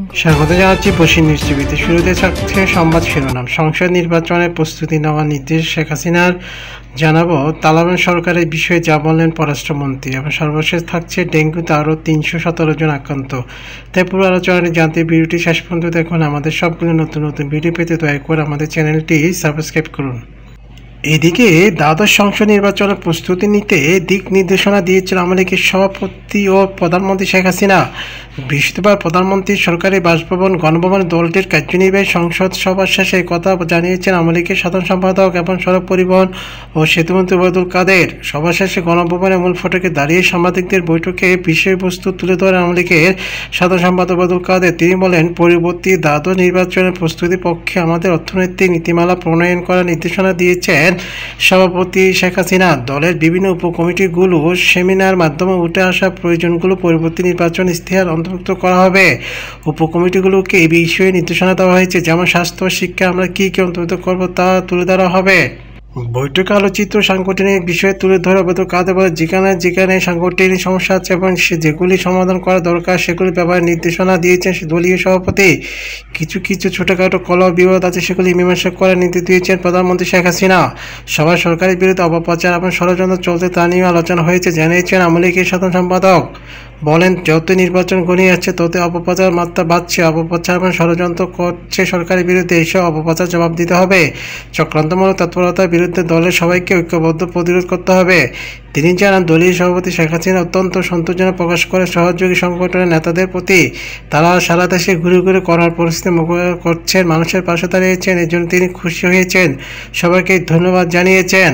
স্বাগত জানাচ্ছি বসির নিউজ টিভিতে। শুরুতে থাকছে সংবাদ শিরোনাম। সংসদ নির্বাচনের প্রস্তুতি নেওয়ার নির্দেশ শেখ হাসিনার। জানাবো তালেবান সরকারের বিষয়ে যা বললেন পররাষ্ট্রমন্ত্রী। এবং সর্বশেষ থাকছে ডেঙ্গুতে আরও 317 জন আক্রান্ত। তাই পুরো আলোচনাটি জানতে ভিডিওটি শেষ পর্যন্ত দেখুন। আমাদের সবগুলো নতুন নতুন ভিডিও পেতে দয়া করে আমাদের চ্যানেলটি সাবস্ক্রাইব করুন। এদিকে দ্বাদশ সংসদ নির্বাচনের প্রস্তুতি নিতে দিক নির্দেশনা দিয়েছেন আওয়ামী লীগের সভাপতি ও প্রধানমন্ত্রী শেখ হাসিনা। বৃহস্পতিবার প্রধানমন্ত্রী সরকারি বাসভবন গণভবনে দলটির কার্যনির্বাহী সংসদ সভা শেষে কথা জানিয়েছেন আওয়ামী লীগের সাধারণ সম্পাদক এবং সড়ক পরিবহন ও সেতুমন্ত্রী ওবায়দুল কাদের। সভা শেষে গণভবনের মূল ফটকে দাঁড়িয়ে সাংবাদিকদের বৈঠকে বিষয়বস্তু তুলে ধরেন আওয়ামী লীগের সাধারণ সম্পাদক ওবায়দুল কাদের। তিনি বলেন, পরবর্তী দ্বাদশ নির্বাচনের প্রস্তুতির পক্ষে আমাদের অর্থনৈতিক নীতিমালা প্রণয়ন করার নির্দেশনা দিয়েছেন সভাপতি শেখ হাসিনা। দলের বিভিন্ন উপকমিটিগুলো সেমিনার মাধ্যমে উঠে আসা প্রয়োজনগুলো পরবর্তী নির্বাচন ইশতেহার অন্তর্ভুক্ত করা হবে। উপকমিটিগুলোকে এই বিষয়ে নির্দেশনা দেওয়া হয়েছে, যেমন স্বাস্থ্য শিক্ষা আমরা কী অন্তর্ভুক্ত করব তা তুলে ধরা হবে। বৈঠকে আলোচিত সাংগঠনিক বিষয় তুলে ধরে ওবায়দুল কাদের বলে, যেখানে সাংগঠনিক সমস্যা আছে এবং যেগুলি সমাধান করা দরকার সেগুলির ব্যাপারে নির্দেশনা দিয়েছেন দলীয় সভাপতি। কিছু ছোটোখাটো কলহ বিবাদ আছে, সেগুলি মীমাংসা করার নির্দেশ দিয়েছেন প্রধানমন্ত্রী শেখ হাসিনা। সভায় সরকারের বিরুদ্ধে অপপ্রচার এবং ষড়যন্ত্র চলতে তা নিয়ে আলোচনা হয়েছে, জানিয়েছেন আওয়ামী লীগের সাধারণ সম্পাদক। বলেন, যত নির্বাচন ঘনিয়ে আসছে তত অপপ্রচার মাত্রা বাড়ছে। অপপ্রচার এবং ষড়যন্ত্র করছে সরকারের বিরুদ্ধে, এইসব অপপ্রচার জবাব দিতে হবে। চক্রান্তমূলক তৎপরতার বিরুদ্ধে দলের সবাইকে ঐক্যবদ্ধ প্রতিরোধ করতে হবে। তিনি জানান, দলীয় সভাপতি শেখ হাসিনা অত্যন্ত সন্তোষজনক প্রকাশ করে সহযোগী সংগঠনের নেতাদের প্রতি। তারা সারা দেশে ঘুরে ঘুরে করার পরিস্থিতি মোকাবিলা করছেন, মানুষের পাশে দাঁড়িয়েছেন, এর জন্য তিনি খুশি হয়েছেন, সবাইকে ধন্যবাদ জানিয়েছেন।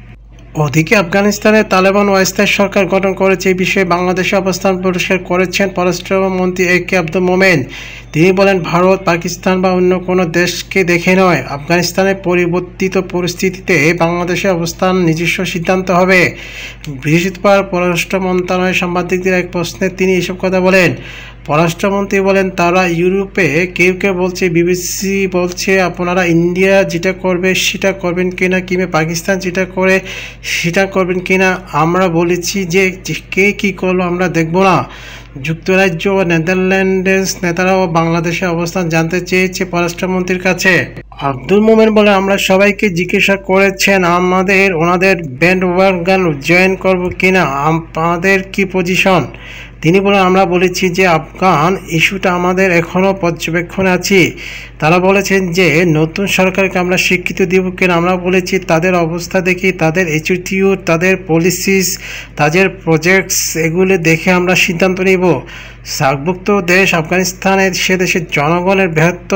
ওদিকে আফগানিস্তানে তালেবান অস্থায়ী সরকার গঠন করেছে, এই বিষয়ে বাংলাদেশের অবস্থান পরিষ্কার করেছেন পররাষ্ট্রমন্ত্রী একে আব্দুল মোমেন। তিনি বলেন, ভারত, পাকিস্তান বা অন্য কোনো দেশকে দেখে নয়, আফগানিস্তানের পরিবর্তিত পরিস্থিতিতে বাংলাদেশের অবস্থান নিজস্ব সিদ্ধান্ত হবে। বৃহস্পতিবার পররাষ্ট্র মন্ত্রণালয়ের সাংবাদিকদের এক প্রশ্নে তিনি এসব কথা বলেন। পররাষ্ট্রমন্ত্রী বলেন, তারা ইউরোপে কেউ বলছে, বিবিসি বলছে আপনারা ইন্ডিয়া যেটা করবে সেটা করবেন কিনা, কিংবা পাকিস্তান যেটা করে সেটা করবেন কিনা। আমরা বলেছি যে কে কী করলো আমরা দেখব না। যুক্তরাজ্য ও নেদারল্যান্ডের নেতারাও বাংলাদেশের অবস্থান জানতে চেয়েছে পররাষ্ট্রমন্ত্রীর কাছে। আব্দুল মোমেন বলে, আমরা সবাইকে জিজ্ঞাসা করেছেন ওনাদের ব্যান্ডওয়াগন জয়েন করবো কিনা, আমাদের কি পজিশন। তিনি বলেন, আমরা বলেছি যে আফগান ইস্যুটা আমাদের এখনও পর্যবেক্ষণে আছি। তারা বলেছেন যে নতুন সরকারকে আমরা স্বীকৃতি দেব কিনা। আমরা বলেছি তাদের অবস্থা দেখি, তাদের অ্যাটিটিউড, তাদের পলিসিস, তাদের প্রজেক্টস, এগুলো দেখে আমরা সিদ্ধান্ত নিব। সার্কভুক্ত দেশ আফগানিস্তানের সে দেশের জনগণের বৃহত্তর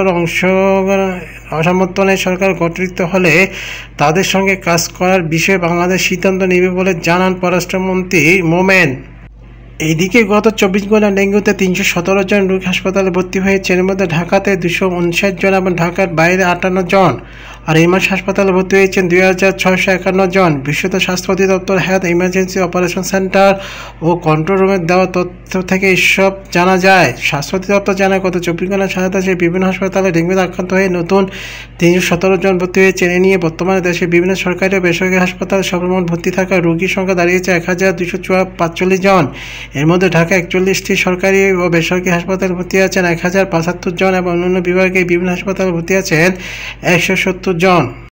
সমর্থনে সরকার গঠিত হলে তাদের সঙ্গে কাজ করার বিষয়ে বাংলাদেশ সিদ্ধান্ত নেবে বলে জানান পররাষ্ট্রমন্ত্রী মোমেন। এইদিকে গত 24 ঘন্টা ডেঙ্গুতে 317 জন রোগী হাসপাতালে ভর্তি হয়েছে। এর মধ্যে ঢাকাতে 259 জন এবং ঢাকার বাইরে 58 জন। আর এই মাসে হাসপাতালে ভর্তি হয়েছেন 2651 জন। বিশ্ব স্বাস্থ্য অধিদপ্তর হেলথ ইমার্জেন্সি অপারেশন সেন্টার ও কন্ট্রোল রুমের দেওয়া তথ্য থেকে এসব জানা যায়। স্বাস্থ্য অধিদপ্তর জানায়, গত 24 ঘন্টার সারা দেশে বিভিন্ন হাসপাতালে ডেঙ্গুতে আক্রান্ত হয়ে নতুন 317 জন ভর্তি হয়েছেন। এ নিয়ে বর্তমানে দেশের বিভিন্ন সরকারি ও বেসরকারি হাসপাতালে সর্বমোট ভর্তি থাকা রোগীর সংখ্যা দাঁড়িয়েছে 1245 জন। এর মধ্যে ঢাকা 41টি সরকারি ও বেসরকারি হাসপাতালে ভর্তি আছেন 1075 জন এবং অন্যান্য বিভাগে বিভিন্ন হাসপাতালে ভর্তি আছেন 170 জন।